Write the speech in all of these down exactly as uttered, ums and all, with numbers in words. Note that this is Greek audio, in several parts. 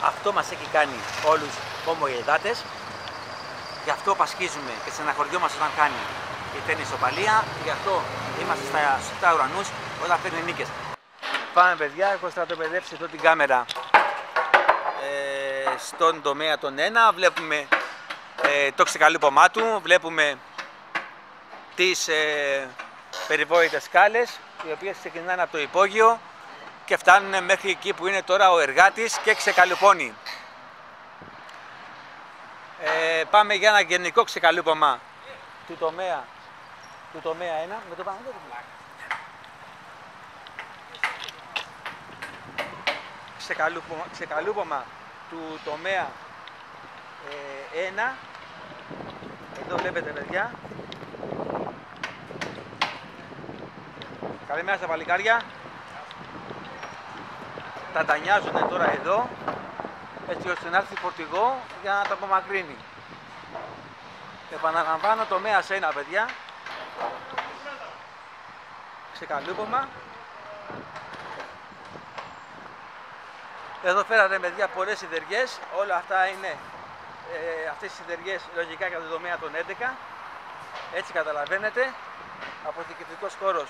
Αυτό μας έχει κάνει όλους ομοειδάτες. Γι' αυτό πασχίζουμε και στεναχωριόμαστε όταν κάνει η τέννη ισοπαλία. Γι' αυτό είμαστε στα σωστά ουρανούς όταν παίρνει νίκες. Πάμε παιδιά, έχω στρατοπεδεύσει εδώ την κάμερα ε, στον τομέα των ένα. Βλέπουμε ε, το ξεκαλούπωμά του, βλέπουμε τις ε, περιβόητες σκάλες, οι οποίες ξεκινάνε από το υπόγειο και φτάνουν μέχρι εκεί που είναι τώρα ο εργάτης και ξεκαλουπώνει. Ε, πάμε για ένα γενικό ξεκαλούπωμα του τομέα, του τομέα ένα. Με το πάνω, ξεκαλούπομα, ξεκαλούπομα του τομέα ε, ένα. Εδώ βλέπετε παιδιά. Καλημέρα στα παλικάρια. Τα τανιάζουν τώρα εδώ, έτσι ώστε να έρθει φορτηγό για να τα απομακρύνει. Επαναλαμβάνω, τομέας ένα παιδιά. Ξεκαλούπομα. Εδώ φέρατε παιδιά πολλές σιδεριές. Όλα αυτά είναι ε, αυτές οι σιδεριές λογικά για το τομέα των έντεκα. Έτσι καταλαβαίνετε. Αποθηκευτικός χώρος.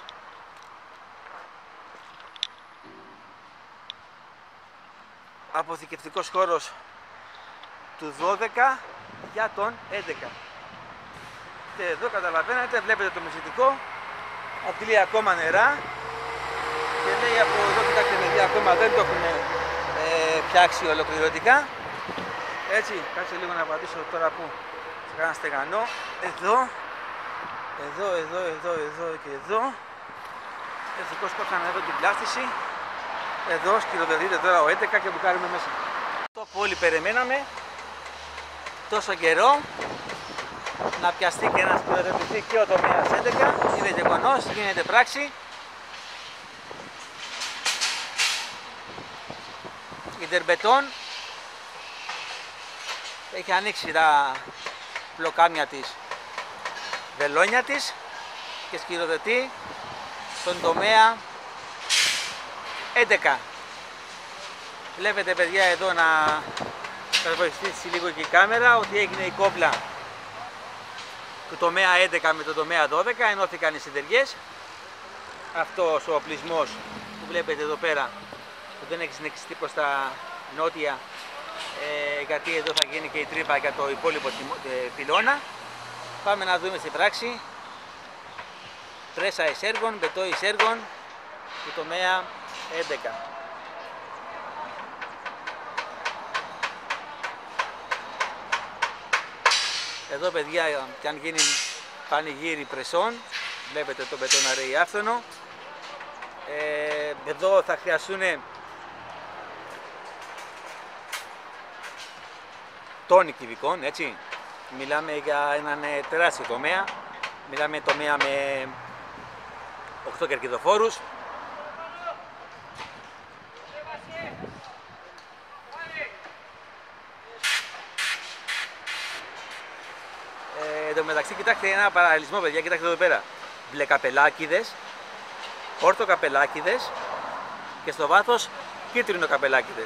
Αποθηκευτικός χώρος του δώδεκα για τον έντεκα. Και εδώ καταλαβαίνετε, βλέπετε το μεσητικό, αντλεί ακόμα νερά και λέει από εδώ, κοιτάξτε παιδιά, ακόμα δεν το έχουν ε, φτιάξει ολοκληρωτικά. Έτσι, κάτσε λίγο να πατήσω τώρα που σε κάνα στεγανό. Εδώ, εδώ, εδώ, εδώ, εδώ και εδώ. Ευτυχώς κόψανε εδώ την πλάστηση. Εδώ σκυλοδεδείτε τώρα ο έντεκα και μπουκάρουμε μέσα. Το που όλοι περιμέναμε τόσο καιρό να πιαστεί και να σκυλοδετηθεί και ο τομέας έντεκα. Είναι γεγονός, γίνεται πράξη. Η Ιντερμπετόν έχει ανοίξει τα πλοκάμια της, βελόνια της και σκυλοδετεί στον τομέα έντεκα. Βλέπετε παιδιά εδώ να σας βοηθήσει λίγο και η κάμερα ότι έγινε η κόμπλα του τομέα έντεκα με το τομέα δώδεκα, ενώθηκαν οι σιδεριές. Αυτός ο οπλισμός που βλέπετε εδώ πέρα που δεν έχει συνεχιστεί προς τα νότια, ε, γιατί εδώ θα γίνει και η τρύπα για το υπόλοιπο ε, πυλώνα. Πάμε να δούμε στην πράξη πρέσα εισέργων, μπετό εισέργων του τομέα έντεκα. Εδώ παιδιά, και αν γίνει πανηγύρι πρεσών, βλέπετε το μπετόναρεϊ άφθονο. Ε, εδώ θα χρειαστούν τόνοι κυβικών, έτσι. Μιλάμε για έναν τεράστιο τομέα. Μιλάμε τομέα με οκτώ κερκιδοφόρους. Εν τω μεταξύ, κοιτάξτε ένα παραλληλισμό, παιδιά. Κοιτάξτε εδώ πέρα. Μπλε καπελάκιδες, όρθο καπελάκιδες και στο βάθος κίτρινο καπελάκιδες.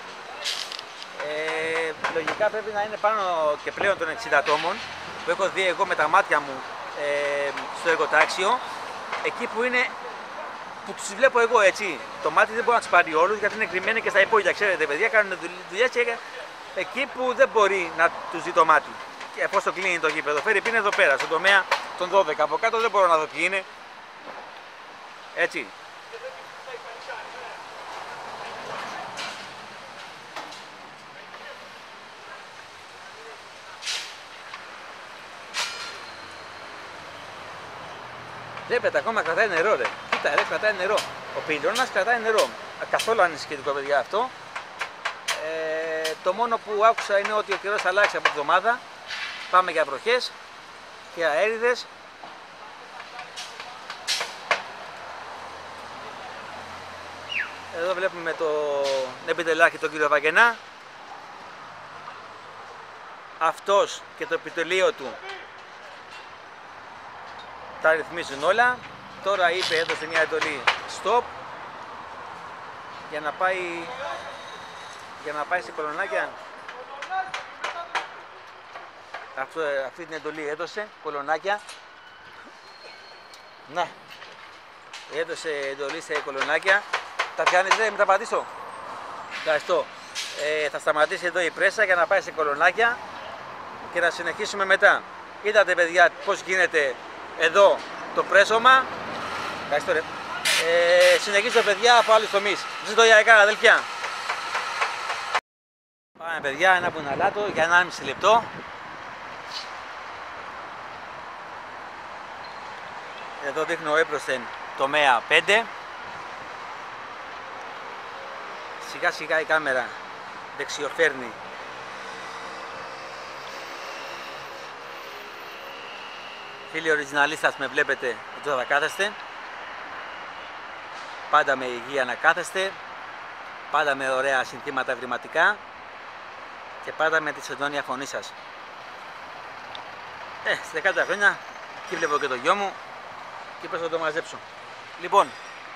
Ε, λογικά πρέπει να είναι πάνω και πλέον των εξήντα ατόμων που έχω δει εγώ με τα μάτια μου ε, στο εργοτάξιο. Εκεί που είναι, που τους βλέπω εγώ, έτσι. Το μάτι δεν μπορεί να τους πάρει όλους γιατί είναι κρυμμένοι και στα υπόγεια. Ξέρετε, παιδιά, κάνουν δουλειές και εκεί που δεν μπορεί να τους δει το μάτι. Εφόσον κλείνει το γήπεδο, φέρει πίνει εδώ πέρα, στον τομέα των δώδεκα. Από κάτω δεν μπορώ να δω τι είναι. Έτσι. Βλέπετε, ακόμα κρατάει νερό, ρε. Κοίτα, ρε, κρατάει νερό. Ο πυλώνας κρατάει νερό. Καθόλου ανησυχητικό, παιδιά, αυτό. Ε, το μόνο που άκουσα είναι ότι ο καιρός θα αλλάξει από εβδομάδα. Πάμε για βροχές και αέριδες. Εδώ βλέπουμε το επιτελάκι τον κύριο Βαγγενά. Αυτός και το επιτελείο του τα ρυθμίζουν όλα. Τώρα είπε, έδωσε μια εντολή stop για να πάει για να πάει σε Κολονάκια. Αυτό, αυτή την εντολή έδωσε, Κολονάκια. Να, έδωσε εντολή σε Κολονάκια. Τα πιάνεις, δεν, μην τα πατήσω. Ευχαριστώ. Ε, θα σταματήσει εδώ η πρέσα για να πάει σε Κολονάκια και να συνεχίσουμε μετά. Είδατε παιδιά πώς γίνεται εδώ το πρέσωμα. Ευχαριστώ ρε. Ε, συνεχίζω παιδιά από άλλους τομείς. Ζήτω για εκάνα αδελφιά. Πάμε παιδιά, ένα μπουναλάτο για ενάμιση λεπτό. Εδώ δείχνω έπροσθεν τομέα πέντε. Σιγά σιγά η κάμερα δεξιοφέρνει. Φίλοι οριτζιναλίστας με βλέπετε, εδώ θα κάθεστε. Πάντα με υγεία να κάθεστε. Πάντα με ωραία συνθήματα ευρηματικά. Και πάντα με τη σεντόνια φωνή σας. Ε, στις δεκάτα χρόνια, εκεί βλέπω και το γιο μου. Και πες θα το μαζέψω. Λοιπόν,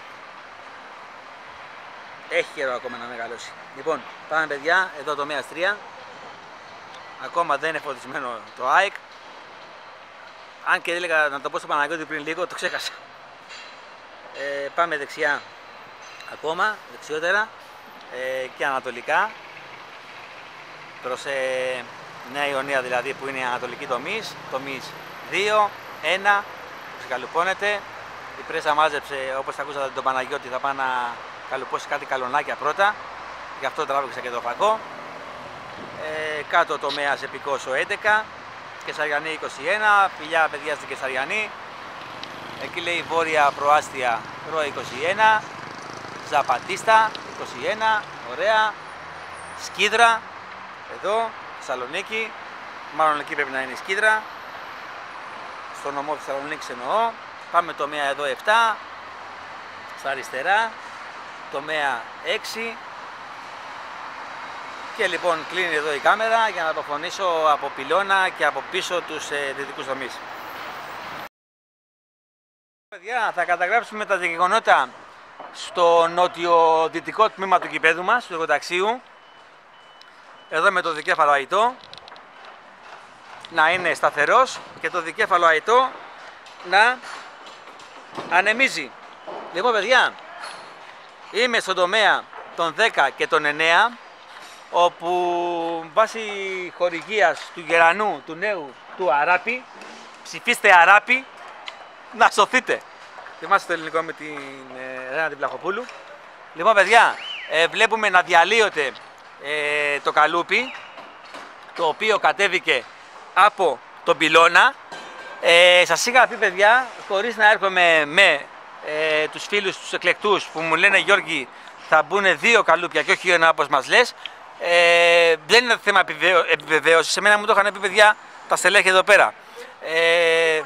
έχει καιρό ακόμα να μεγαλώσει. Λοιπόν, πάμε παιδιά, εδώ το τομέας τρία. Ακόμα δεν είναι φωτισμένο το ΑΕΚ. Αν και έλεγα να το πω στο Παναγιώτη πριν λίγο, το ξέχασα. Ε, πάμε δεξιά ακόμα, δεξιότερα ε, και ανατολικά. Προς ε, Νέα Ιωνία δηλαδή που είναι ανατολική τομής. Τομής δύο, ένα, που καλουπώνεται. Η πρέσα μάζεψε, όπως θα ακούσατε τον Παναγιώτη, θα πάει να καλουπώσει κάτι καλονάκια πρώτα. Γι' αυτό τράβηξα και το φακό. Ε, κάτω τομέας επικός ο έντεκα, Κεσαριανή είκοσι ένα, φιλιά παιδιά στην Κεσαριανή. Εκεί λέει βόρεια προάστια ρο είκοσι ένα, Ζαπατίστα είκοσι ένα, ωραία. Σκίδρα, εδώ, Θεσσαλονίκη, μάλλον εκεί πρέπει να είναι η Σκίδρα. Στο νομό Θεσσαλονίκης εννοώ. Πάμε τομέα εδώ επτά, στα αριστερά, τομέα έξι. Και λοιπόν κλείνει εδώ η κάμερα για να αποφωνήσω από πυλώνα και από πίσω τους ε, δυτικούς τομείς. Παιδιά, θα καταγράψουμε τα γεγονότα στο νότιο-δυτικό τμήμα του γηπέδου μας, του εργοταξίου. Εδώ με το δικέφαλο αητό να είναι σταθερός και το δικέφαλο αητό να ανεμίζει. Λοιπόν παιδιά, είμαι στον τομέα των δέκα και των εννέα, όπου βάσει χορηγίας του Γερανού, του νέου, του Αράπη, ψηφίστε Αράπη να σωθείτε. Θυμάστε το ελληνικό με την ε, Ρένα την Πλαχοπούλου. Λοιπόν παιδιά, ε, βλέπουμε να διαλύεται ε, το καλούπι, το οποίο κατέβηκε από τον πυλώνα. Ε, σας είχα πει παιδιά, χωρίς να έρχομαι με ε, τους φίλους τους εκλεκτούς που μου λένε Γιώργη θα μπουν δύο καλούπια και όχι ένα όπως μας λες. Ε, δεν είναι θέμα επιβεβαίωσης, σε μένα μου το είχαν πει παιδιά τα στελέχη εδώ πέρα. Ε,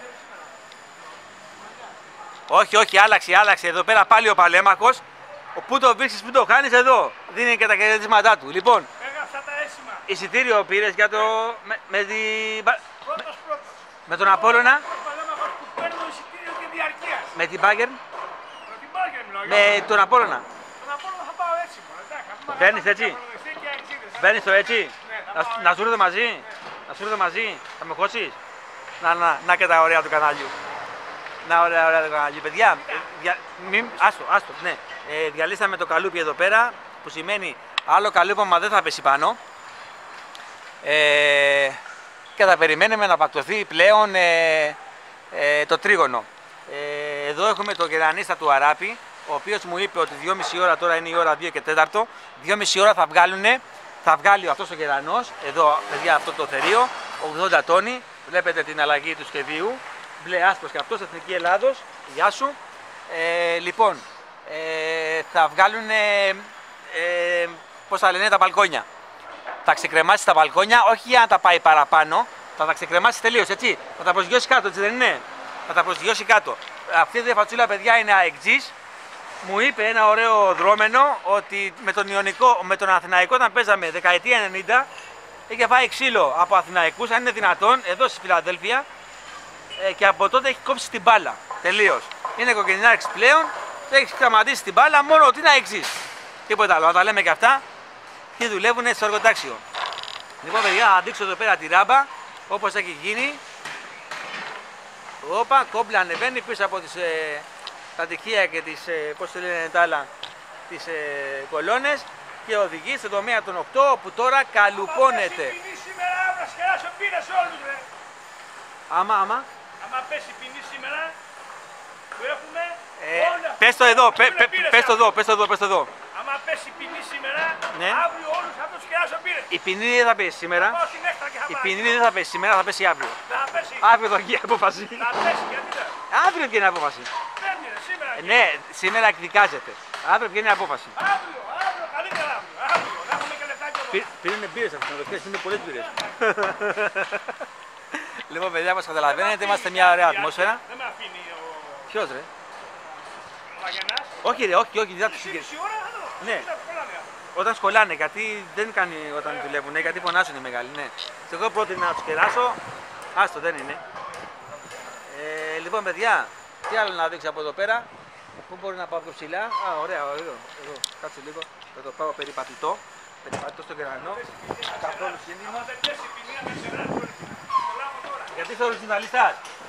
όχι, όχι, άλλαξε, άλλαξε, εδώ πέρα πάλι ο Παλέμαχος. Πού το βρίσκεις, πού το χάνεις, εδώ δίνει και τα κερδίσματά του. Λοιπόν, έγραψα τα έσημα. Εισιτήριο πήρες για το... με, με, τη... Πρώτος, με... πρώτος. με τον Απόλλωνα. Ο Παλέμαχος που παίρνω εισιτήριο και διαρκείας. Με την Bayern. Με την Bayern μιλάω. Με τον Απόλλωνα. Τον Απόλλωνα θα πάω έτσι μόνο. Παίρνεις έτσι. Παίρνεις το έτσι. Ναι, να, να σου έρθω μαζί. Ναι. Να σου έρθω μαζί. Θα με χώσεις. Να, να, να και τα ωραία του καναλιού. Να ωραία, ωραία του καναλιού. Παιδιά, δια, μην, άστο, άστο, ναι. Ε, διαλύσαμε το καλούπι εδώ πέρα, που σημαίνει άλλο καλούπαμα δεν θα πέσει πάνω. Ε, και θα περιμένουμε να πακτωθεί πλέον ε, ε, το τρίγωνο. Ε, εδώ έχουμε το γερανίστα του Αράπη, ο οποίος μου είπε ότι δυόμιση ώρα, τώρα είναι η ώρα δύο και τέταρτο, δυόμιση ώρα θα βγάλουνε, θα βγάλει αυτός ο γερανός, εδώ παιδιά αυτό το θερίο, ογδόντα τόνοι, βλέπετε την αλλαγή του σχεδίου, μπλε άσπρος και αυτός, Εθνική Ελλάδος, γεια σου. Ε, λοιπόν, ε, θα βγάλουν, ε, ε, πώς θα λένε, τα μπαλκόνια. Θα ξεκρεμάσει τα μπαλκόνια, όχι για να τα πάει παραπάνω, θα τα ξεκρεμάσει τελείως, έτσι. Θα τα προσγειώσει κάτω, έτσι δεν είναι. Θα τα προσγειώσει κάτω. Αυτή η φατσούλα, παιδιά, είναι αεκτζής. Μου είπε ένα ωραίο δρόμενο ότι με τον Ιωνικό, με τον Αθηναϊκό, όταν παίζαμε δεκαετία ενενήντα, είχε φάει ξύλο από Αθηναϊκούς, αν είναι δυνατόν, εδώ στη Φιλαδέλφια, ε, και από τότε έχει κόψει την μπάλα. Τελείως. Είναι οικογενειάρχης πλέον, έχει σταματήσει την μπάλα, μόνο ότι είναι αεκτζής. Τίποτα άλλο, να τα λέμε και αυτά. και δουλεύουν στο εργοτάξιο. Λοιπόν, παιδιά, θα δείξω εδώ πέρα τη ράμπα όπως έχει γίνει. Όπα, κόμπλα ανεβαίνει πίσω από τις, ε, τα τυχεία και τις, ε, πώς το λένε τα άλλα, τις ε, κολόνες και οδηγεί στο τομέα των οκτώ που τώρα καλουπώνεται. Άμα, άμα. Άμα πέσει ποινή σήμερα, που έχουμε Ε, όλα πες το εδώ, πε, πε, πες το εδώ, πες το εδώ, πες το εδώ. άμα πέσει ποινή σήμερα, Ναι. αύριο όλους θα τους κεράσω πήρε. Η ποινή δεν θα πέσει σήμερα. Πάω στην έξτρα και θα Η πάω. ποινή δεν θα πέσει σήμερα, θα πέσει αύριο. Θα πέσει. Αύριο θα βγει η απόφαση. Θα πέσει, γιατί δεν. Αύριο βγαίνει η απόφαση. Παίρνει ρε, σήμερα. Ε, ναι, σήμερα εκδικάζεται. Αύριο βγαίνει η απόφαση. Αύριο, αύριο, καλύτερα αύριο. Αύριο, να έχουμε και λεφτά και εδώ. Πήρανε μπύρες αυτές τις οδοχές, είναι πολλές μπύρες. Λοιπόν, παιδιά, όπως καταλαβαίνετε, είμαστε μια ωραία ατμόσφαιρα. Δεν με αφήνει ο Ποιος ρε? Παγιανάς. Όχι ρε, όχι, όχι, δεν θα τους Εσύ συγκεκριμένους. μισή ώρα θα δω. Ναι. Κοίτα, κολλάμε. Όταν σκολάνε, γιατί δεν κάνει όταν δουλεύουν, γιατί φωνάζουν οι μεγάλοι, ναι. Και εγώ πρότεινα να τους κεράσω, άστο δεν είναι. Ε, λοιπόν, παιδιά, τι άλλο να δείξω από εδώ πέρα, πού μπορεί να πάω πιο ψηλά. Α, ωραία, εδώ, εδώ, κάτσε λίγο, θα το πάω περιπατητό, περιπατητό στον κερανό, καθόλου σύνδημα. Αν δεν πέσει ποινή, να με ξεράσω. Κολλάμε τώρα. Γιατί είσαι ορισμαλιστάς.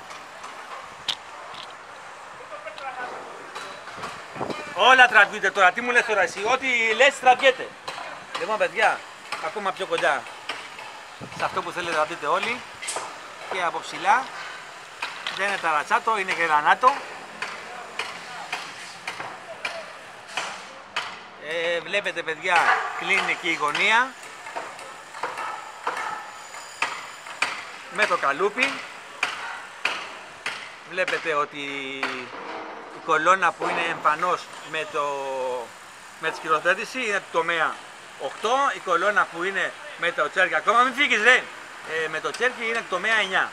Όλα τραβιούνται τώρα, τι μου λες τώρα εσύ, ό,τι λες τραβιέται. Λοιπόν παιδιά, ακόμα πιο κοντά σε αυτό που θέλετε να δείτε όλοι και από ψηλά. Δεν είναι ταρατσάτο, είναι γρανάτο. Ε, βλέπετε παιδιά, κλείνει και η γωνία με το καλούπι. Βλέπετε ότι η κολόνα που είναι εμφανώς με, το, με τη σκηνοθέτηση είναι του τομέα οκτώ, η κολόνα που είναι με το τσέρκι, ακόμα μην φύγεις ρε, ε, με το τσέρκι είναι του τομέα εννιά.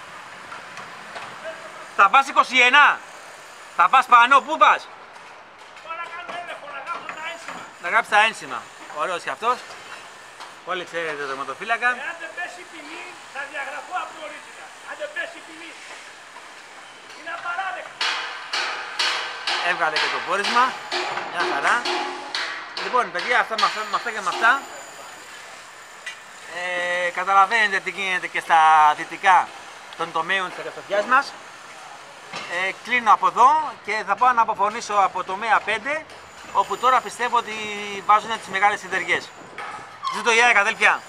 Θα πας είκοσι ένα, θα πας πάνω, πού πας? Τώρα κάνω έλεγχο, να γράψω τα ένσημα. Να γράψεις τα ένσημα, ωραίος και αυτός. Όλοι ξέρετε το τερματοφύλακα. Εάν δεν πέσει ποινή, θα διαγραφώ απορρίτικα. Αν δεν πέσει ποινή, είναι απαράδεκτο. Έβγαλε και το πόρισμα, μια χαρά. Λοιπόν παιδιά, αυτά με αυτά, με αυτά και με αυτά. Ε, καταλαβαίνετε τι γίνεται και στα δυτικά των τομέων της εργαστοφιάς μας. Ε, κλείνω από εδώ και θα πάω να αποφωνήσω από τομέα πέντε, όπου τώρα πιστεύω ότι βάζουν τις μεγάλες συνεργές. Ζήτω η ΑΕΚ, αδέλφια!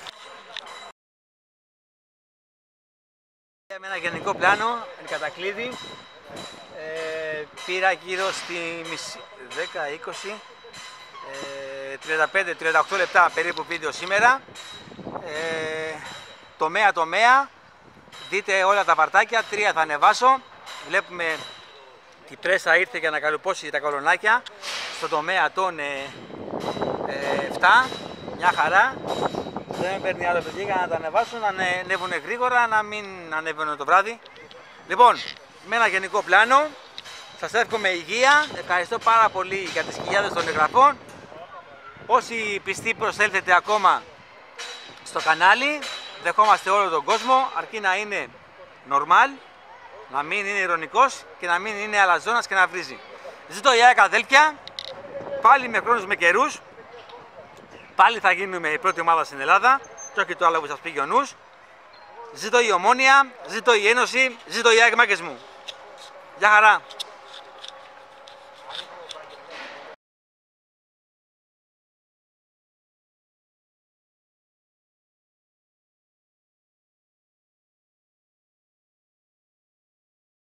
Με ένα γενικό πλάνο, εν κατακλείδη, ε, πήρα γύρω στη μισή, δέκα, είκοσι, ε, τριάντα πέντε, τριάντα οκτώ λεπτά περίπου βίντεο σήμερα. Ε, τομέα τομέα, δείτε όλα τα βαρτάκια, τρία θα ανεβάσω. Βλέπουμε η πρέσα ήρθε για να καλουπώσει τα κολονάκια στο τομέα των ε, ε, επτά, μια χαρά. Δεν με παίρνει άλλο παιδί για να τα ανεβάσουν, να ανέβουν γρήγορα, να μην ανέβουν το βράδυ. Λοιπόν, με ένα γενικό πλάνο, σας εύχομαι υγεία, ευχαριστώ πάρα πολύ για τις χιλιάδες των εγγραφών. Όσοι πιστοί προσέλθετε ακόμα στο κανάλι, δεχόμαστε όλο τον κόσμο, αρκεί να είναι normal, να μην είναι ηρωνικός και να μην είναι αλαζόνας και να βρίζει. Ζήτω η ΑΕΚ, αδέλφια, πάλι με χρόνους με καιρούς. Πάλι θα γίνουμε η πρώτη ομάδα στην Ελλάδα και όχι το άλλο που σας πήγε ο νους. Ζήτω η Ομόνοια, ζήτω η Ένωση, ζήτω η ΑΕΚ, μάγκες μου. Γεια χαρά!